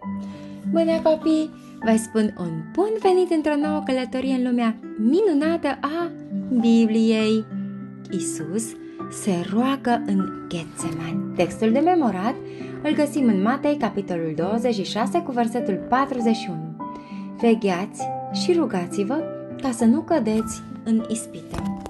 Bună copii! Vă spun un bun venit într-o nouă călătorie în lumea minunată a Bibliei. Iisus se roagă în Ghetsemani. Textul de memorat îl găsim în Matei, capitolul 26, cu versetul 41. Vegheați și rugați-vă ca să nu cădeți în ispită.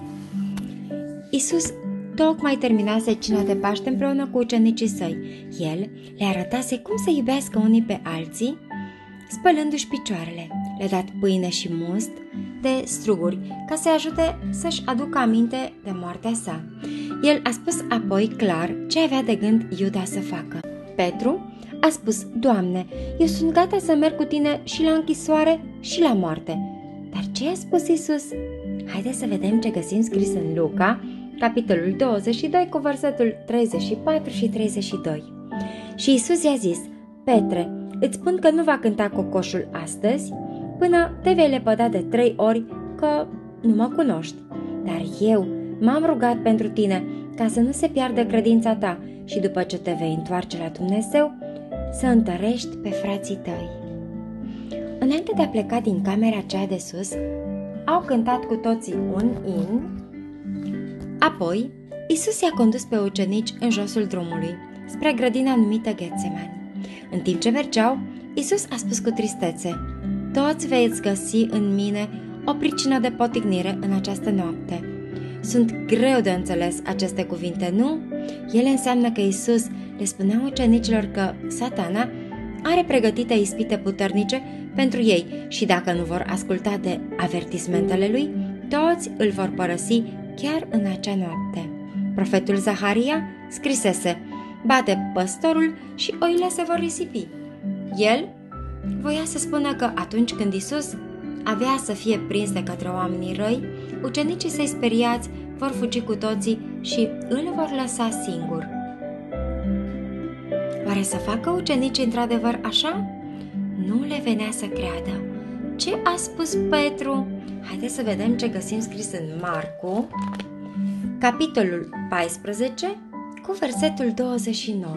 Iisus tocmai terminase cina de Paște împreună cu ucenicii săi. El le arătase cum să iubească unii pe alții, spălându-și picioarele. Le-a dat pâine și must de struguri ca să-i ajute să-și aducă aminte de moartea sa. El a spus apoi clar ce avea de gând Iuda să facă. Petru a spus: Doamne, eu sunt gata să merg cu tine și la închisoare și la moarte. Dar ce a spus Iisus? Haideți să vedem ce găsim scris în Luca, capitolul 22, cu versetul 34 și 32. Și Iisus i-a zis: Petre, îți spun că nu va cânta cocoșul astăzi până te vei lepăda de 3 ori că nu mă cunoști. Dar eu m-am rugat pentru tine ca să nu se piardă credința ta și după ce te vei întoarce la Dumnezeu, să întărești pe frații tăi. Înainte de a pleca din camera aceea de sus, au cântat cu toții un in. Apoi, Iisus i-a condus pe ucenici în josul drumului, spre grădina numită Ghetsemani. În timp ce mergeau, Iisus a spus cu tristețe: Toți veți găsi în mine o pricină de potignire în această noapte. Sunt greu de înțeles aceste cuvinte, nu? Ele înseamnă că Iisus le spunea ucenicilor că Satana are pregătite ispite puternice pentru ei și dacă nu vor asculta de avertismentele lui, toți îl vor părăsi chiar în acea noapte. Profetul Zaharia scrisese: Bate păstorul și oile se vor risipi. El voia să spună că atunci când Iisus avea să fie prins de către oamenii răi, ucenicii săi speriați vor fugi cu toții și îl vor lăsa singur. Oare să facă ucenicii într-adevăr așa? Nu le venea să creadă. Ce a spus Petru? Haideți să vedem ce găsim scris în Marcu, capitolul 14, cu versetul 29.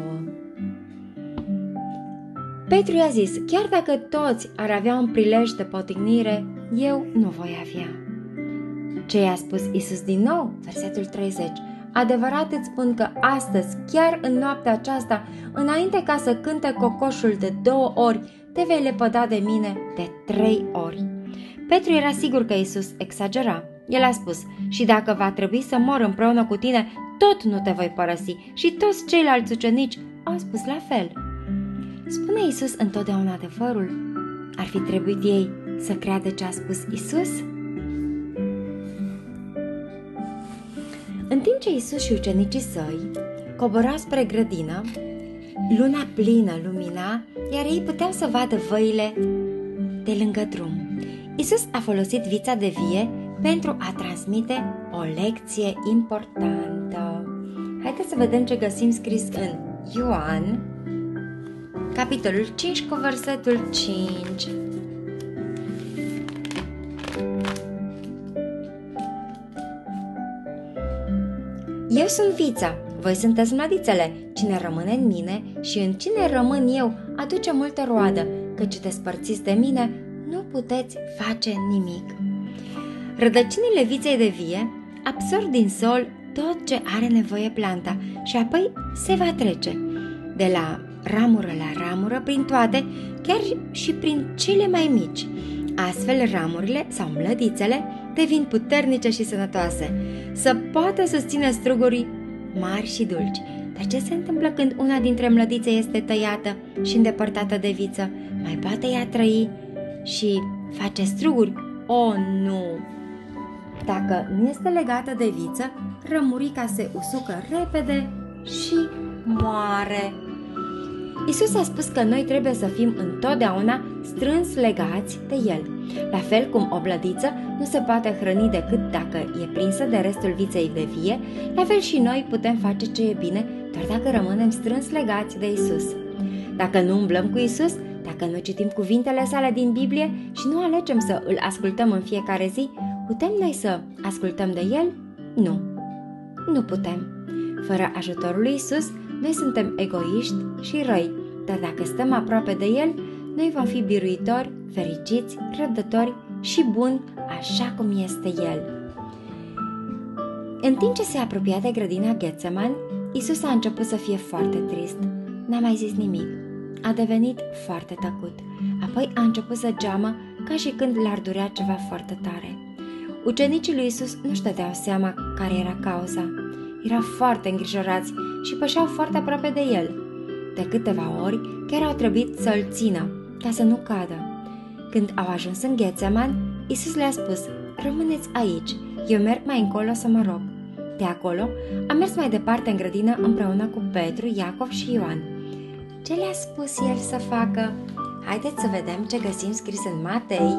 Petru i-a zis: Chiar dacă toți ar avea un prilej de potignire, eu nu voi avea. Ce i-a spus Iisus din nou? Versetul 30. Adevărat îți spun că astăzi, chiar în noaptea aceasta, înainte ca să cânte cocoșul de 2 ori, te vei lepăda de mine de 3 ori. Petru era sigur că Iisus exagera. El a spus: și dacă va trebui să mor împreună cu tine, tot nu te voi părăsi. Și toți ceilalți ucenici au spus la fel. Spune Iisus întotdeauna adevărul? Ar fi trebuit ei să creadă ce a spus Iisus? În timp ce Iisus și ucenicii săi coborau spre grădină, luna plină lumina, iar ei puteau să vadă văile de lângă drum. Iisus a folosit vița de vie pentru a transmite o lecție importantă. Haideți să vedem ce găsim scris în Ioan, capitolul 5, cu versetul 5. Eu sunt vița, voi sunteți mlădițele. Cine rămâne în mine și în cine rămân eu aduce multă roadă, căci despărțiți de mine nu puteți face nimic. Rădăcinile viței de vie absorb din sol tot ce are nevoie planta și apoi se va trece de la ramură la ramură prin toate, chiar și prin cele mai mici. Astfel, ramurile sau mlădițele devin puternice și sănătoase, să poată susține strugurii mari și dulci. Dar ce se întâmplă când una dintre mlădițe este tăiată și îndepărtată de viță? Mai poate ea trăi și face struguri? O, nu! Dacă nu este legată de viță, rămurica se usucă repede și moare. Iisus a spus că noi trebuie să fim întotdeauna strâns legați de El. La fel cum o mlădiță nu se poate hrăni decât dacă e prinsă de restul viței de vie, la fel și noi putem face ce e bine doar dacă rămânem strâns legați de Iisus. Dacă nu umblăm cu Iisus, dacă nu citim cuvintele sale din Biblie și nu alegem să îl ascultăm în fiecare zi, putem noi să ascultăm de El? Nu. Nu putem. Fără ajutorul lui Iisus, noi suntem egoiști și răi, dar dacă stăm aproape de El, noi vom fi biruitori, fericiți, răbdători și buni, așa cum este El. În timp ce se apropia de grădina Ghetseman, Iisus a început să fie foarte trist. N-a mai zis nimic. A devenit foarte tăcut. Apoi a început să geamă ca și când l-ar durea ceva foarte tare. Ucenicii lui Iisus nu-și dădeau seama care era cauza. Erau foarte îngrijorați și pășeau foarte aproape de El. De câteva ori chiar au trebuit să-L țină, ca să nu cadă. Când au ajuns în Ghetseman, Iisus le-a spus: rămâneți aici, eu merg mai încolo să mă rog. De acolo a mers mai departe în grădină împreună cu Petru, Iacov și Ioan. Ce le-a spus El să facă? Haideți să vedem ce găsim scris în Matei,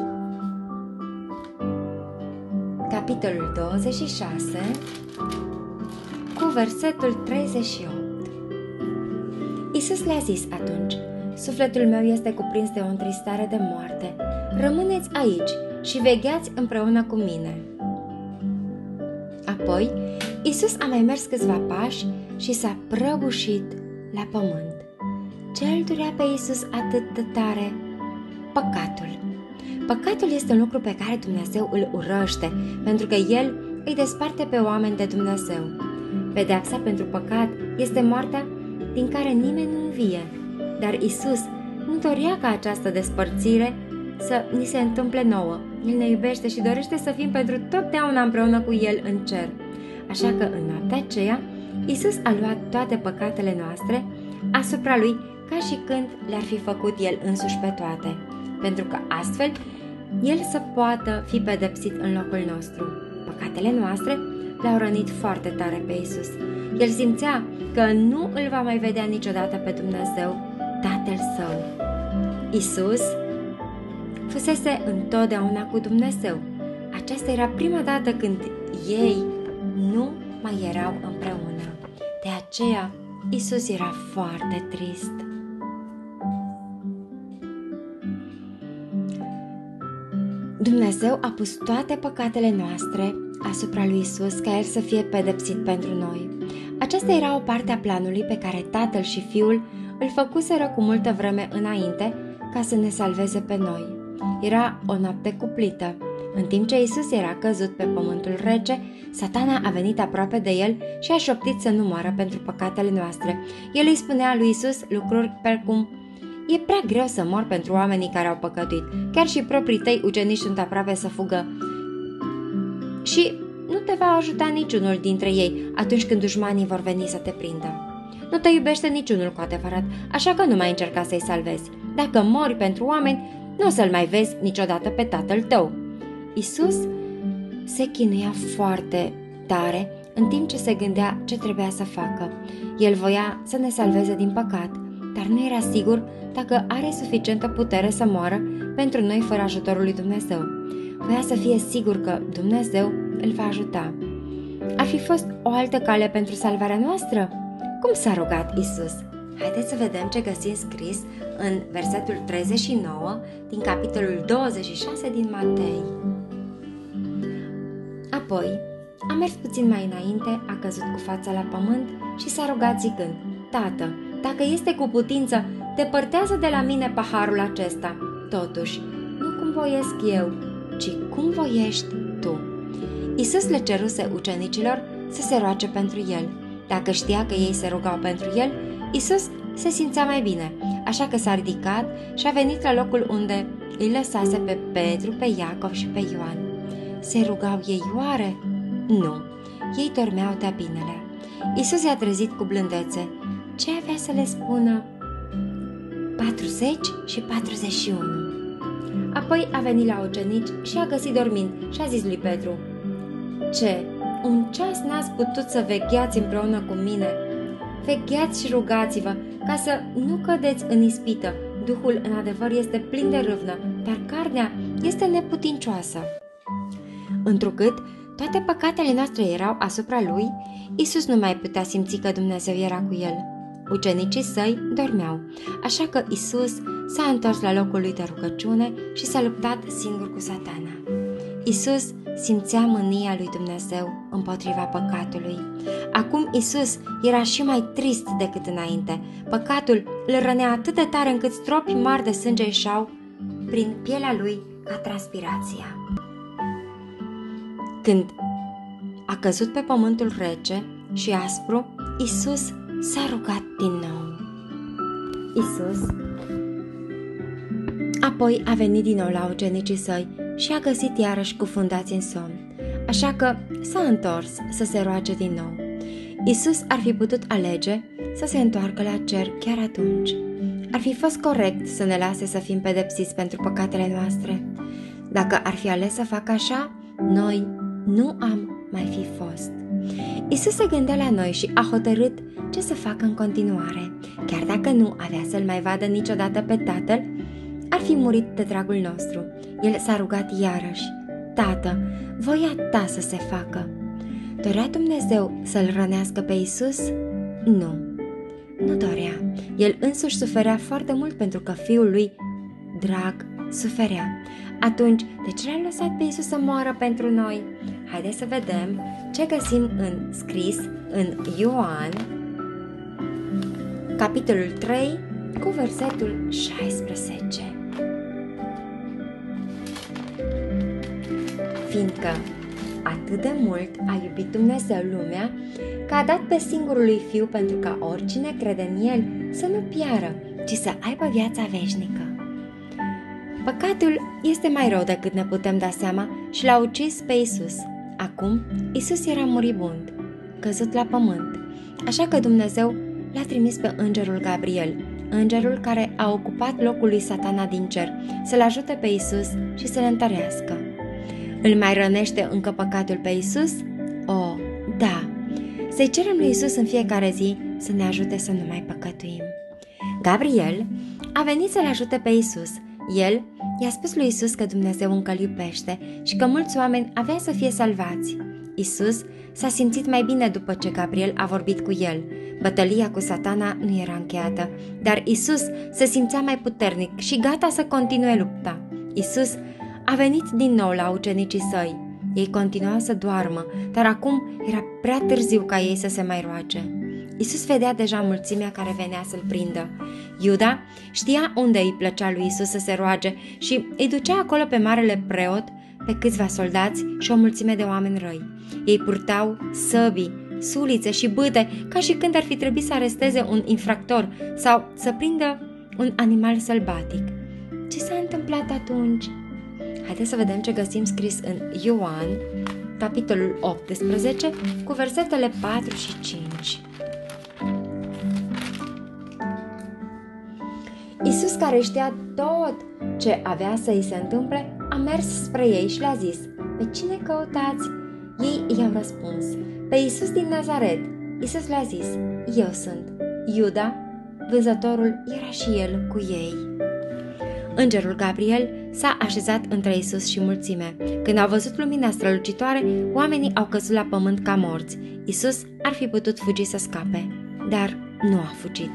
capitolul 26, cu versetul 38. Iisus le-a zis atunci: sufletul meu este cuprins de o întristare de moarte. Rămâneți aici și vegheați împreună cu mine. Apoi, Iisus a mai mers câțiva pași și s-a prăbușit la pământ. Ce îl durea pe Iisus atât de tare? Păcatul. Păcatul este un lucru pe care Dumnezeu îl urăște, pentru că El îi desparte pe oameni de Dumnezeu. Pedeapsa pentru păcat este moartea din care nimeni nu învie, dar Iisus nu dorea ca această despărțire să ni se întâmple nouă. El ne iubește și dorește să fim pentru totdeauna împreună cu El în cer. Așa că în noaptea aceea, Iisus a luat toate păcatele noastre asupra Lui, ca și când le-ar fi făcut El însuși pe toate, pentru că astfel El să poată fi pedepsit în locul nostru. Păcatele noastre l-au rănit foarte tare pe Iisus. El simțea că nu îl va mai vedea niciodată pe Dumnezeu, Tatăl Său. Iisus fusese întotdeauna cu Dumnezeu. Aceasta era prima dată când ei nu mai erau împreună. De aceea, Iisus era foarte trist. Dumnezeu a pus toate păcatele noastre asupra lui Iisus ca El să fie pedepsit pentru noi. Aceasta era o parte a planului pe care Tatăl și Fiul îl făcuseră cu multă vreme înainte ca să ne salveze pe noi. Era o noapte cuplită. În timp ce Iisus era căzut pe pământul rece, Satana a venit aproape de El și a șoptit să nu moară pentru păcatele noastre. El îi spunea lui Iisus lucruri precum: e prea greu să mor pentru oamenii care au păcătuit. Chiar și proprii tăi ucenici sunt aproape să fugă. Și nu te va ajuta niciunul dintre ei atunci când dușmanii vor veni să te prindă. Nu te iubește niciunul cu adevărat, așa că nu mai încerca să-i salvezi. Dacă mori pentru oameni, nu o să-l mai vezi niciodată pe Tatăl tău. Iisus se chinuia foarte tare în timp ce se gândea ce trebuia să facă. El voia să ne salveze din păcat, dar nu era sigur dacă are suficientă putere să moară pentru noi fără ajutorul lui Dumnezeu. Voia să fie sigur că Dumnezeu îl va ajuta. Ar fi fost o altă cale pentru salvarea noastră? Cum s-a rugat Iisus? Haideți să vedem ce găsim scris în versetul 39 din capitolul 26 din Matei. Apoi a mers puțin mai înainte, a căzut cu fața la pământ și s-a rugat zicând: Tată, dacă este cu putință, depărtează de la mine paharul acesta. Totuși, nu cum voiesc eu, ci cum voiești tu. Iisus le ceruse ucenicilor să se roage pentru El. Dacă știa că ei se rugau pentru El, Iisus se simțea mai bine, așa că s-a ridicat și a venit la locul unde îi lăsase pe Petru, pe Iacov și pe Ioan. Se rugau ei oare? Nu, ei dormeau de-a binelea. Iisus i-a trezit cu blândețe. Ce avea să le spună? 40 și 41. Apoi a venit la ucenici și a găsit dormind și a zis lui Petru: Ce, un ceas n-ați putut să vegheați împreună cu mine? Vegheați și rugați-vă ca să nu cădeți în ispită. Duhul în adevăr este plin de râvnă, dar carnea este neputincioasă. Întrucât toate păcatele noastre erau asupra lui, Iisus nu mai putea simți că Dumnezeu era cu el. Ucenicii săi dormeau, așa că Iisus s-a întors la locul lui de rugăciune și s-a luptat singur cu Satana. Iisus simțea mânia lui Dumnezeu împotriva păcatului. Acum Isus era și mai trist decât înainte. Păcatul îl rănea atât de tare încât stropi mari de sânge ieșeau prin pielea lui ca transpirația. Când a căzut pe pământul rece și aspru, Isus s-a rugat din nou. Isus apoi a venit din nou la ucenicii săi și a găsit iarăși cufundați în somn, așa că s-a întors să se roage din nou. Isus ar fi putut alege să se întoarcă la cer chiar atunci. Ar fi fost corect să ne lase să fim pedepsiți pentru păcatele noastre. Dacă ar fi ales să facă așa, noi nu am mai fi fost. Isus se gândea la noi și a hotărât ce să facă în continuare. Chiar dacă nu avea să-L mai vadă niciodată pe Tatăl, ar fi murit de dragul nostru. El s-a rugat iarăși: Tată, voia ta să se facă. Dorea Dumnezeu să-L rănească pe Isus? Nu dorea. El însuși suferea foarte mult pentru că Fiul lui drag suferea. Atunci, de ce L-a lăsat pe Isus să moară pentru noi? Haideți să vedem ce găsim scris în Ioan, capitolul 3, cu versetul 16. Fiindcă atât de mult a iubit Dumnezeu lumea, că a dat pe singurul lui Fiu pentru ca oricine crede în El să nu piară, ci să aibă viața veșnică. Păcatul este mai rău decât ne putem da seama și l-a ucis pe Isus. Acum, Isus era moribund, căzut la pământ, așa că Dumnezeu l-a trimis pe îngerul Gabriel, îngerul care a ocupat locul lui Satana din cer, să-l ajute pe Isus și să-l întărească. Îl mai rănește încă păcatul pe Isus? O, da! Să-i cerem lui Isus în fiecare zi să ne ajute să nu mai păcătuim. Gabriel a venit să-l ajute pe Isus. El i-a spus lui Isus că Dumnezeu încă îl iubește și că mulți oameni avea să fie salvați. Isus s-a simțit mai bine după ce Gabriel a vorbit cu el. Bătălia cu Satana nu era încheiată, dar Isus se simțea mai puternic și gata să continue lupta. Isus a venit din nou la ucenicii săi. Ei continuau să doarmă, dar acum era prea târziu ca ei să se mai roage. Isus vedea deja mulțimea care venea să-l prindă. Iuda știa unde îi plăcea lui Isus să se roage și îi ducea acolo pe marele preot, pe câțiva soldați și o mulțime de oameni răi. Ei purtau săbii, sulițe și bâte, ca și când ar fi trebuit să aresteze un infractor sau să prindă un animal sălbatic. Ce s-a întâmplat atunci? Haideți să vedem ce găsim scris în Ioan, capitolul 18, cu versetele 4 și 5. Isus, care știa tot ce avea să îi se întâmple, a mers spre ei și le-a zis: Pe cine căutați? Ei i-au răspuns: Pe Isus din Nazaret. Isus le-a zis: Eu sunt. Iuda, vânzătorul, era și el cu ei. Îngerul Gabriel s-a așezat între Isus și mulțime. Când au văzut lumina strălucitoare, oamenii au căzut la pământ ca morți. Isus ar fi putut fugi să scape, dar nu a fugit.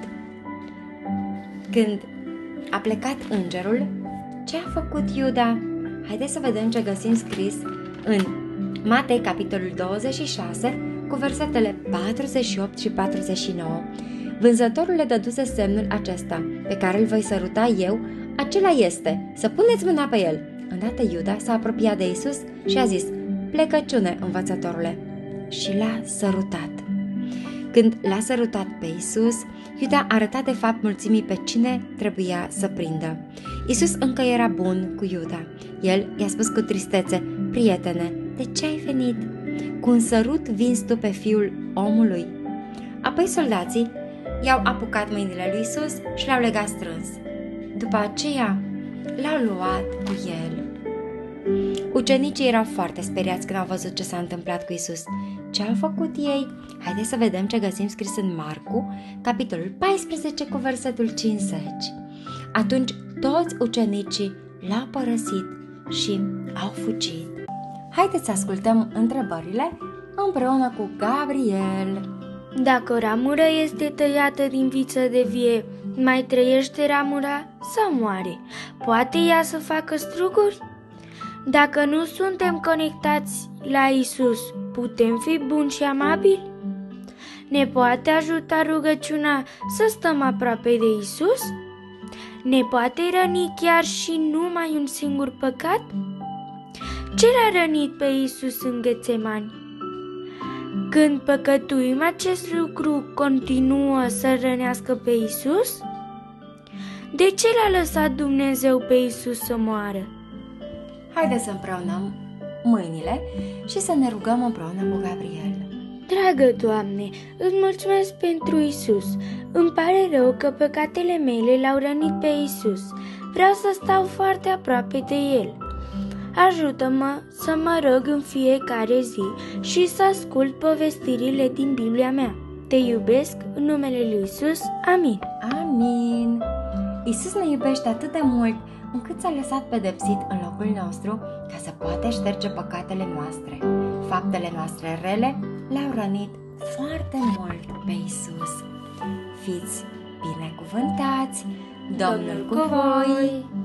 Când a plecat îngerul, ce a făcut Iuda? Haideți să vedem ce găsim scris în Matei, capitolul 26, cu versetele 48 și 49. Vânzătorul le dăduse semnul acesta: Pe care îl voi săruta eu, acela este, să puneți mâna pe el. Îndată Iuda s-a apropiat de Isus și a zis: Plecăciune, învățătorule, și l-a sărutat. Când l-a sărutat pe Isus, Iuda arăta de fapt mulțimii pe cine trebuia să prindă. Isus încă era bun cu Iuda. El i-a spus cu tristețe: Prietene, de ce ai venit? Cu un sărut vinzi tu pe Fiul omului? Apoi soldații i-au apucat mâinile lui Isus și l-au legat strâns. După aceea l-au luat cu el. Ucenicii erau foarte speriați când au văzut ce s-a întâmplat cu Isus. Ce au făcut ei? Haideți să vedem ce găsim scris în Marcu, capitolul 14, cu versetul 50. Atunci toți ucenicii l-au părăsit și au fugit. Haideți să ascultăm întrebările împreună cu Gabriel. Dacă o ramură este tăiată din viță de vie, mai trăiește ramura sau moare? Poate ea să facă struguri? Dacă nu suntem conectați la Isus, putem fi buni și amabili? Ne poate ajuta rugăciunea să stăm aproape de Isus? Ne poate răni chiar și numai un singur păcat? Ce l-a rănit pe Isus în Ghetsemani? Când păcătuim, acest lucru continuă să rănească pe Isus? De ce l-a lăsat Dumnezeu pe Isus să moară? Haideți să împreunăm mâinile și să ne rugăm împreună cu Gabriel. Dragă Doamne, îți mulțumesc pentru Isus. Îmi pare rău că păcatele mele l-au rănit pe Isus. Vreau să stau foarte aproape de El. Ajută-mă să mă rog în fiecare zi și să ascult povestirile din Biblia mea. Te iubesc în numele lui Isus. Amin. Amin. Isus ne iubește atât de mult încât s-a lăsat pedepsit în locul nostru ca să poată șterge păcatele noastre. Faptele noastre rele l-au rănit foarte mult pe Isus. Fiți binecuvântați, Domnul cu voi!